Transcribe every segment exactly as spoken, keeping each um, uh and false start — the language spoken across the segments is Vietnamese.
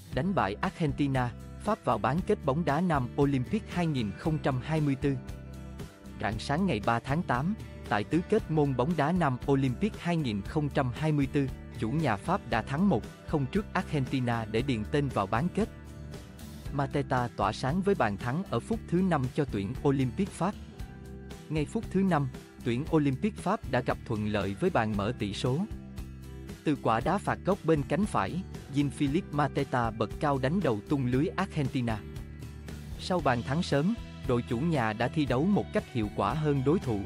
đánh bại Argentina, Pháp vào bán kết bóng đá nam Olympic hai không hai tư. Rạng sáng ngày ba tháng tám, tại tứ kết môn bóng đá nam Olympic hai không hai tư, chủ nhà Pháp đã thắng một không trước Argentina để điền tên vào bán kết. Mateta tỏa sáng với bàn thắng ở phút thứ năm cho tuyển Olympic Pháp. Ngay phút thứ năm, tuyển Olympic Pháp đã gặp thuận lợi với bàn mở tỷ số. Từ quả đá phạt góc bên cánh phải, Jean-Philippe Mateta bật cao đánh đầu tung lưới Argentina. Sau bàn thắng sớm, đội chủ nhà đã thi đấu một cách hiệu quả hơn đối thủ.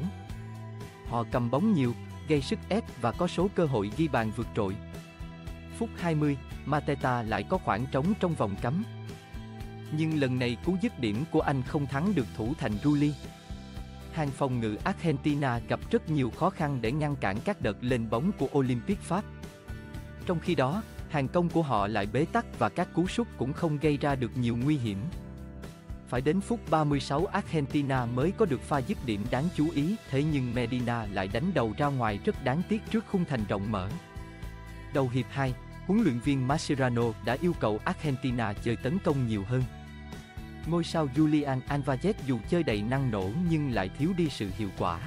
Họ cầm bóng nhiều, gây sức ép và có số cơ hội ghi bàn vượt trội. Phút hai mươi, Mateta lại có khoảng trống trong vòng cấm. Nhưng lần này cú dứt điểm của anh không thắng được thủ thành Rulli. Hàng phòng ngự Argentina gặp rất nhiều khó khăn để ngăn cản các đợt lên bóng của Olympic Pháp. Trong khi đó, hàng công của họ lại bế tắc và các cú sút cũng không gây ra được nhiều nguy hiểm. Phải đến phút ba mươi sáu Argentina mới có được pha dứt điểm đáng chú ý, thế nhưng Medina lại đánh đầu ra ngoài rất đáng tiếc trước khung thành rộng mở. Đầu hiệp hai, huấn luyện viên Mascherano đã yêu cầu Argentina chơi tấn công nhiều hơn. Ngôi sao Julian Alvarez dù chơi đầy năng nổ nhưng lại thiếu đi sự hiệu quả.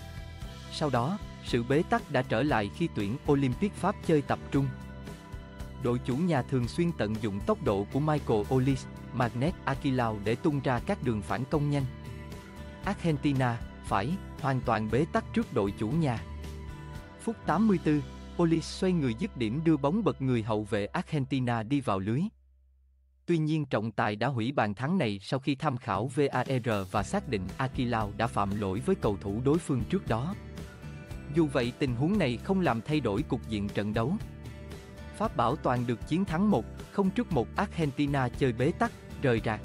Sau đó, sự bế tắc đã trở lại khi tuyển Olympic Pháp chơi tập trung. Đội chủ nhà thường xuyên tận dụng tốc độ của Michael Olise, Magnét Aquilao để tung ra các đường phản công nhanh. Argentina phải hoàn toàn bế tắc trước đội chủ nhà. Phút tám mươi tư, Olise xoay người dứt điểm đưa bóng bật người hậu vệ Argentina đi vào lưới. Tuy nhiên trọng tài đã hủy bàn thắng này sau khi tham khảo vê a rờ và xác định Aquilao đã phạm lỗi với cầu thủ đối phương trước đó. Dù vậy tình huống này không làm thay đổi cục diện trận đấu. Pháp bảo toàn được chiến thắng một không trước một Argentina chơi bế tắc, rời rạc.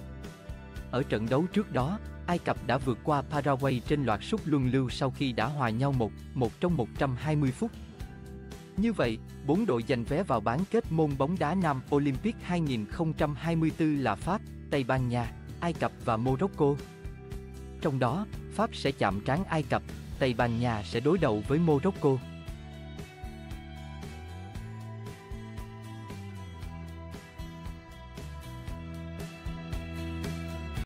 Ở trận đấu trước đó, Ai Cập đã vượt qua Paraguay trên loạt sút luân lưu sau khi đã hòa nhau một một trong một trăm hai mươi phút. Như vậy, bốn đội giành vé vào bán kết môn bóng đá nam Olympic hai không hai tư là Pháp, Tây Ban Nha, Ai Cập và Morocco. Trong đó, Pháp sẽ chạm trán Ai Cập, Tây Ban Nha sẽ đối đầu với Morocco.